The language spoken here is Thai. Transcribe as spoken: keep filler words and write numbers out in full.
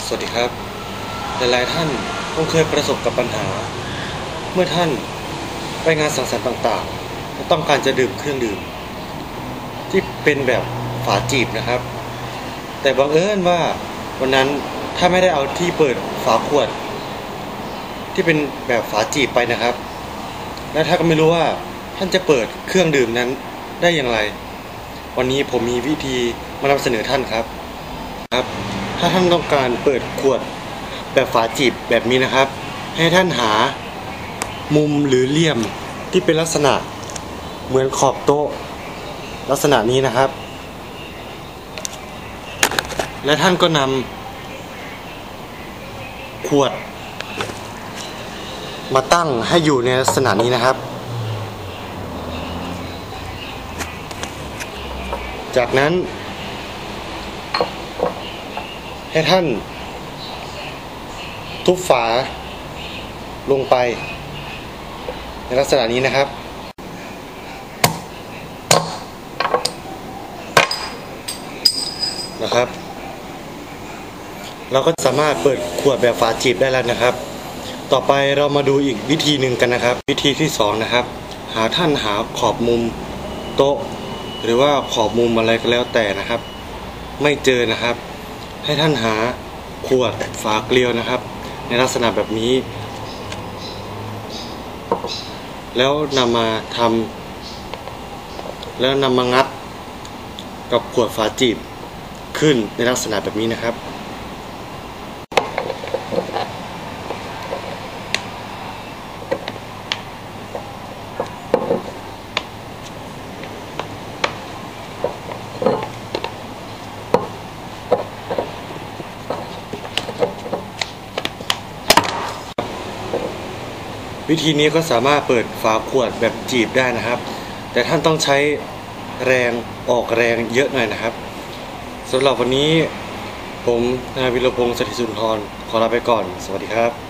สวัสดีครับหลายๆท่านคงเคยประสบกับปัญหาเมื่อท่านไปงานสังสรรค์ต่างๆและต้องการจะดื่มเครื่องดื่มที่เป็นแบบฝาจีบนะครับแต่บังเอิญว่าวันนั้นถ้าไม่ได้เอาที่เปิดฝาขวดที่เป็นแบบฝาจีบไปนะครับและถ้าก็ไม่รู้ว่าท่านจะเปิดเครื่องดื่มนั้นได้อย่างไรวันนี้ผมมีวิธีมานำเสนอท่านครับครับถ้าท่านต้องการเปิดขวดแบบฝาจีบแบบนี้นะครับให้ท่านหามุมหรือเหลี่ยมที่เป็นลักษณะเหมือนขอบโต๊ะลักษณะนี้นะครับและท่านก็นำขวดมาตั้งให้อยู่ในลักษณะนี้นะครับจากนั้นให้ท่านทุบฝาลงไปในลักษณะนี้นะครับนะครับเราก็สามารถเปิดขวดแบบฝาจีบได้แล้วนะครับต่อไปเรามาดูอีกวิธีหนึ่งกันนะครับวิธีที่สองนะครับหาท่านหาขอบมุมโต๊ะหรือว่าขอบมุมอะไรก็แล้วแต่นะครับไม่เจอนะครับให้ท่านหาขวดฝาเกลียวนะครับในลักษณะแบบนี้แล้วนำมาทำแล้วนำมางัดกับขวดฝาจีบขึ้นในลักษณะแบบนี้นะครับวิธีนี้ก็สามารถเปิดฝาขวดแบบจีบได้นะครับแต่ท่านต้องใช้แรงออกแรงเยอะหน่อยนะครับสำหรับวันนี้ผมนายวิรพงษ์ สถิตสุนทรขอลาไปก่อนสวัสดีครับ